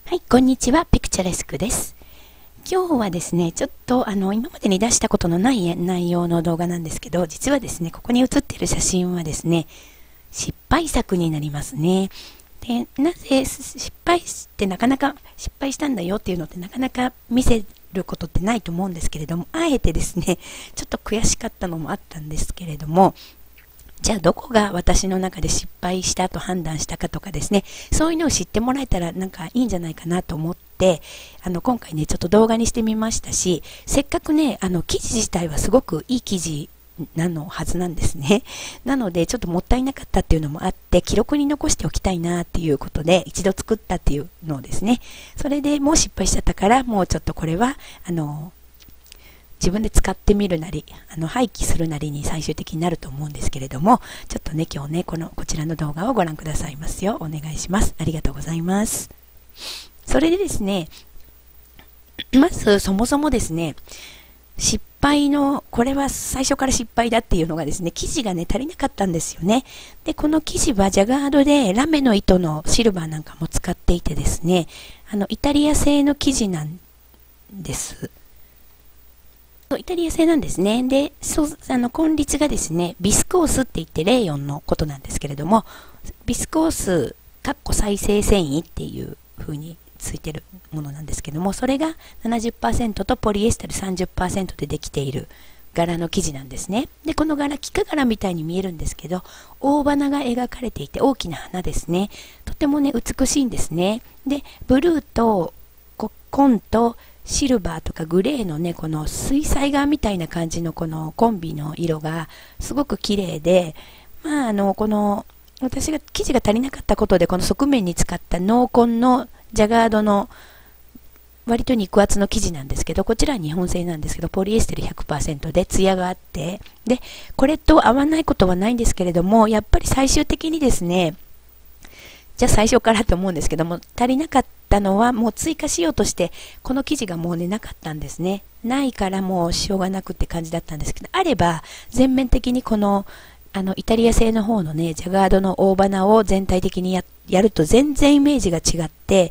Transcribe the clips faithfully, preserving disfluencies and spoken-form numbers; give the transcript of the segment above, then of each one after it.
はい、こんにちは。ピクチャレスクです。今日はですね、ちょっとあの今までに出したことのない内容の動画なんですけど、実はですね、ここに写っている写真はですね、失敗作になりますね。で、なぜ失敗してなかなか失敗したんだよっていうのってなかなか見せることってないと思うんですけれども、あえてですね、ちょっと悔しかったのもあったんですけれども、じゃあどこが私の中で失敗したと判断したかとかですね、そういうのを知ってもらえたらなんかいいんじゃないかなと思って、あの今回ねちょっと動画にしてみましたし、せっかくねあの記事自体はすごくいい記事なのはずなんですね。なのでちょっともったいなかったっていうのもあって、記録に残しておきたいなっていうことで一度作ったっていうのをですね、それでもう失敗しちゃったから、もうちょっとこれはあの自分で使ってみるなり、あの廃棄するなりに最終的になると思うんですけれども、ちょっとね今日ねこのこちらの動画をご覧くださいますようお願いします。ありがとうございます。それでですね、まずそもそもですね、失敗のこれは最初から失敗だっていうのがですね、生地がね足りなかったんですよね。でこの生地はジャガードでラメの糸のシルバーなんかも使っていてですね、あのイタリア製の生地なんです。イタリア製なんですね。で、そう、あの、根率がですね、ビスコースって言ってレーヨンのことなんですけれども、ビスコース、かっこ再生繊維っていう風についてるものなんですけども、それが ななじゅっパーセント とポリエステル さんじゅっパーセント でできている柄の生地なんですね。で、この柄、幾何柄みたいに見えるんですけど、大花が描かれていて大きな花ですね。とてもね、美しいんですね。で、ブルーと紺とシルバーとかグレーのねこの水彩画みたいな感じのこのコンビの色がすごく綺麗で、まああのこの私が生地が足りなかったことでこの側面に使った濃紺のジャガードの割と肉厚の生地なんですけど、こちらは日本製なんですけどポリエステル ひゃくパーセント でツヤがあって、でこれと合わないことはないんですけれども、やっぱり最終的にですね、じゃあ最初からと思うんですけども、足りなかったのはもう追加しようとしてこの生地がもうねなかったんですね。ないからもうしょうがなくって感じだったんですけど、あれば全面的にこのあのイタリア製の方のねジャガードの大花を全体的に や, やると全然イメージが違って、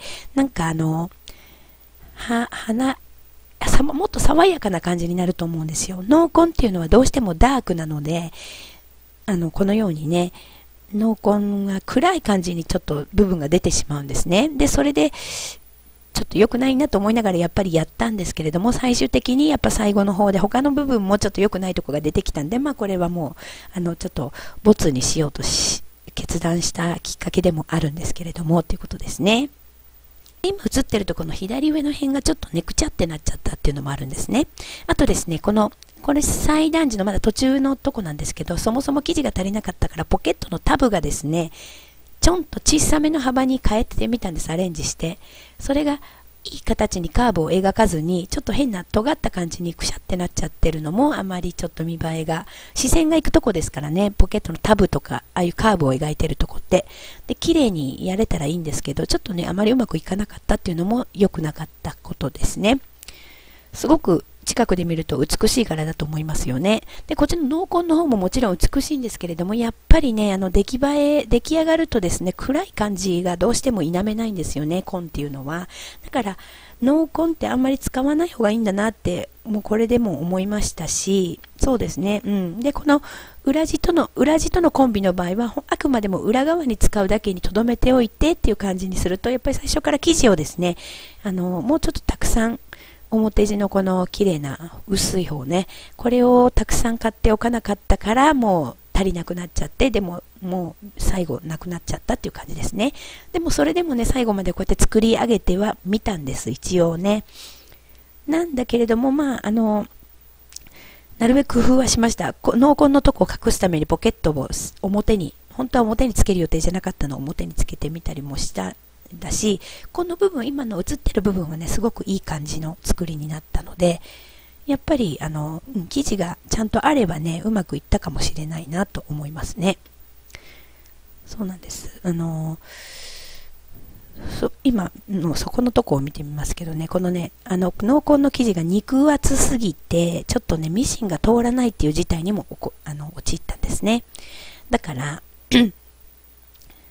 なんかあのは花さもっと爽やかな感じになると思うんですよ。濃紺っていうのはどうしてもダークなので、あのこのようにね濃紺が暗い感じにちょっと部分が出てしまうんですね。で、それでちょっと良くないなと思いながらやっぱりやったんですけれども、最終的にやっぱ最後の方で他の部分もちょっと良くないところが出てきたんで、まあこれはもうあのちょっとボツにしようとし決断したきっかけでもあるんですけれどもということですね。今映ってるとこの左上の辺がちょっとねくちゃってなっちゃったっていうのもあるんですね。あとですね、このこれ裁断時のまだ途中のとこなんですけど、そもそも生地が足りなかったからポケットのタブがですねちょんと小さめの幅に変えてみたんです。アレンジして、それがいい形にカーブを描かずにちょっと変な尖った感じにくしゃってなっちゃってるのもあまりちょっと見栄えが、視線が行くとこですからね、ポケットのタブとかああいうカーブを描いてるとこってで綺麗にやれたらいいんですけど、ちょっとねあまりうまくいかなかったっていうのも良くなかったことですね。すごく近くで見ると美しい柄だと思いますよね。で、こっちの濃紺の方ももちろん美しいんですけれども、やっぱりね、あの出来栄え、出来上がるとですね、暗い感じがどうしても否めないんですよね、紺っていうのは。だから、濃紺ってあんまり使わない方がいいんだなって、もうこれでも思いましたし、そうですね、うん。で、この裏地との、裏地とのコンビの場合は、あくまでも裏側に使うだけに留めておいてっていう感じにすると、やっぱり最初から生地をですね、あの、もうちょっとたくさん、表地のこの綺麗な薄い方ね、これをたくさん買っておかなかったからもう足りなくなっちゃって、でももう最後なくなっちゃったっていう感じですね。でもそれでもね最後までこうやって作り上げてはみたんです、一応ね。なんだけれども、まああのなるべく工夫はしました。濃紺のとこを隠すためにポケットを表に、本当は表につける予定じゃなかったのを表につけてみたりもしただし、この部分、今の映ってる部分はねすごくいい感じの作りになったので、やっぱりあの生地がちゃんとあればねうまくいったかもしれないなと思いますね。そうなんです。あのそ今のそこのとこを見てみますけどね、このねあの濃紺の生地が肉厚すぎてちょっとねミシンが通らないっていう事態にもおこあの陥ったんですね。だから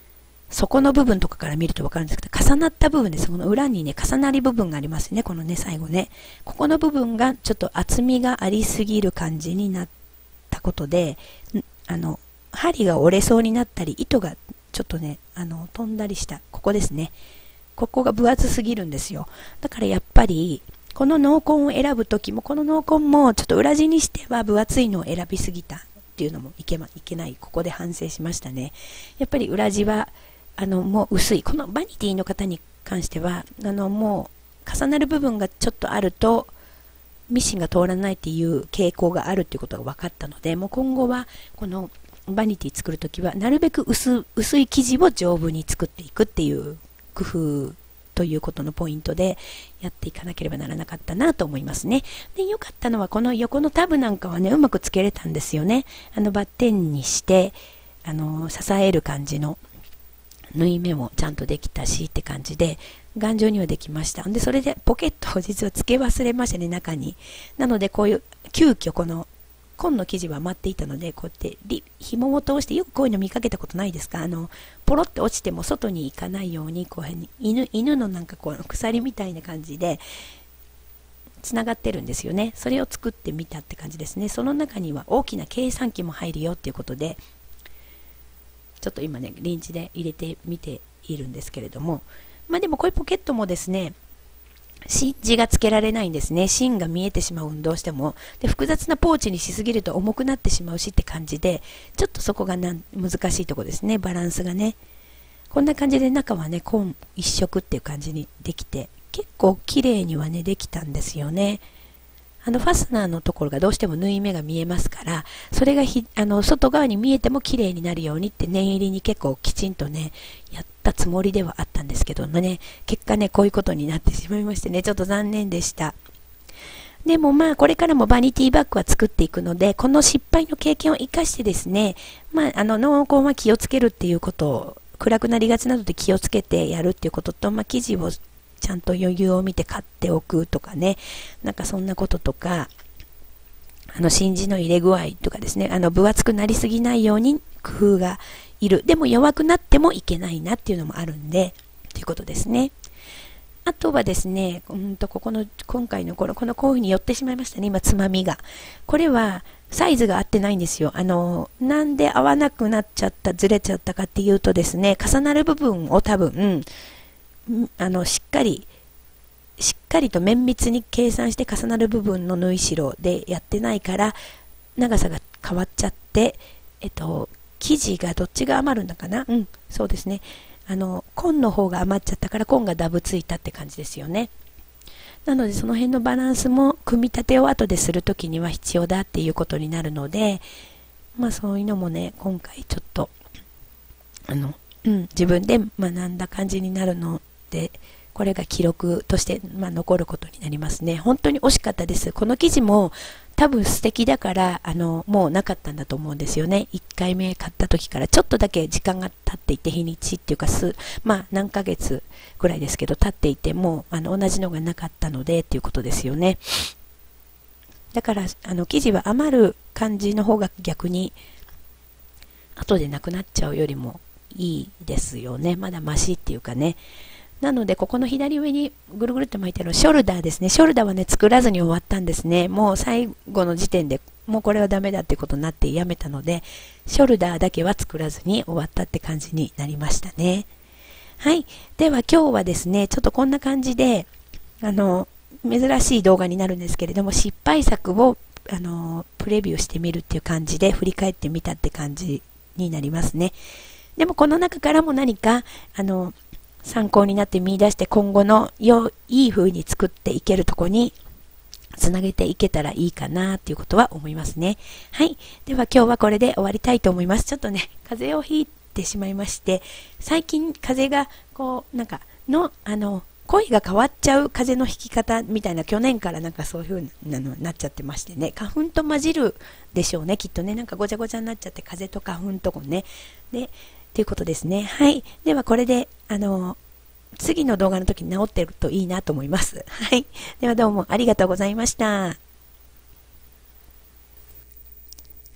底の部分とかから見るとわかるんですけど、重なった部分です。この裏にね、重なり部分がありますね。このね、最後ね。ここの部分がちょっと厚みがありすぎる感じになったことで、あの、針が折れそうになったり、糸がちょっとね、あの、飛んだりした。ここですね。ここが分厚すぎるんですよ。だからやっぱり、この濃紺を選ぶときも、この濃紺もちょっと裏地にしては分厚いのを選びすぎたっていうのもいけま、いけない。ここで反省しましたね。やっぱり裏地は、あの、もう薄い。このバニティの方に関しては、あの、もう重なる部分がちょっとあると、ミシンが通らないっていう傾向があるっていうことが分かったので、もう今後は、このバニティ作るときは、なるべく薄、薄い生地を丈夫に作っていくっていう工夫ということのポイントでやっていかなければならなかったなと思いますね。で、良かったのはこの横のタブなんかはね、うまくつけれたんですよね。あのバッテンにして、あの、支える感じの縫い目もちゃんとできたしって感じで、頑丈にはできました。で、それでポケットを実はつけ忘れましたね、中に。なので、こういう、急遽この、紺の生地は余っていたので、こうやってリ紐を通して、よくこういうの見かけたことないですか？あの、ポロって落ちても外に行かないように、こういうふうに、犬、犬のなんかこう、鎖みたいな感じで、つながってるんですよね。それを作ってみたって感じですね。その中には大きな計算機も入るよっていうことで、ちょっと今ね、リンチで入れてみているんですけれども、まあでもこういうポケットもですね、芯地がつけられないんですね。芯が見えてしまう、どうしても。で、複雑なポーチにしすぎると重くなってしまうしって感じで、ちょっとそこがなん難しいところですね、バランスがね。こんな感じで中はね、紺一色っていう感じにできて、結構綺麗にはね、できたんですよね。あのファスナーのところがどうしても縫い目が見えますから、それがひあの外側に見えても綺麗になるようにって念入りに結構きちんとね、やったつもりではあったんですけどもね、結果ね、こういうことになってしまいましてね、ちょっと残念でした。でもまあ、これからもバニティバッグは作っていくので、この失敗の経験を生かしてですね、まあ、あの、濃紺は気をつけるっていうことを、暗くなりがちなので気をつけてやるっていうことと、まあ、生地をちゃんと余裕を見て買っておくとかね、なんかそんなこととか、あの芯地の入れ具合とかですね、あの分厚くなりすぎないように工夫がいる。でも弱くなってもいけないなっていうのもあるんで、ということですね。あとはですね、うんとここの今回のこのこのこういう風に寄ってしまいましたね、今つまみが。これはサイズが合ってないんですよ。あのなんで合わなくなっちゃった、ずれちゃったかっていうとですね、重なる部分を多分あのしっかりしっかりと綿密に計算して重なる部分の縫い代でやってないから長さが変わっちゃって、えっと生地がどっちが余るんだかな、うん、そうですね、あの紺の方が余っちゃったから紺がダブついたって感じですよね。なのでその辺のバランスも組み立てを後でするときには必要だっていうことになるので、まあそういうのもね、今回ちょっとあの、うん、自分で学んだ感じになるので、これが記録として、まあ、残ることになりますね。本当に惜しかったです。この生地も多分素敵だから、あの、もうなかったんだと思うんですよね。いっかいめ買った時からちょっとだけ時間が経っていて、日にちっていうかす、まあ何ヶ月ぐらいですけど、経っていても、あの、同じのがなかったのでっていうことですよね。だから、あの、生地は余る感じの方が逆に、後でなくなっちゃうよりもいいですよね。まだマシっていうかね。なので、ここの左上にぐるぐるって巻いてあるショルダーですね。ショルダーはね、作らずに終わったんですね。もう最後の時点でもうこれはダメだってことになってやめたので、ショルダーだけは作らずに終わったって感じになりましたね。はい。では今日はですね、ちょっとこんな感じで、あの、珍しい動画になるんですけれども、失敗作を、あの、プレビューしてみるっていう感じで振り返ってみたって感じになりますね。でもこの中からも何か、あの、参考になって見出して今後のよいい風に作っていけるとこにつなげていけたらいいかなっていうことは思いますね。はい。では今日はこれで終わりたいと思います。ちょっとね、風邪をひいてしまいまして、最近風邪がこう、なんかの、あの、声が変わっちゃう風邪のひき方みたいな、去年からなんかそういう風なのになっちゃってましてね、花粉と混じるでしょうね、きっとね。なんかごちゃごちゃになっちゃって、風邪と花粉とかね。で、ということですね。はい。ではこれで、あの、次の動画の時に治ってるといいなと思います。はい。ではどうもありがとうございました。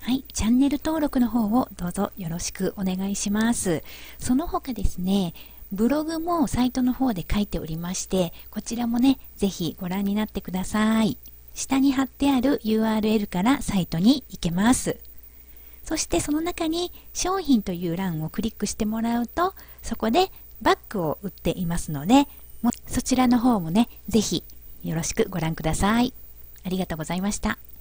はい、チャンネル登録の方をどうぞよろしくお願いします。その他ですね、ブログもサイトの方で書いておりまして、こちらもね、ぜひご覧になってください。下に貼ってある ユーアールエル からサイトに行けます。そしてその中に商品という欄をクリックしてもらうと、そこでバッグを売っていますので、そちらの方もね、ぜひよろしくご覧ください。ありがとうございました。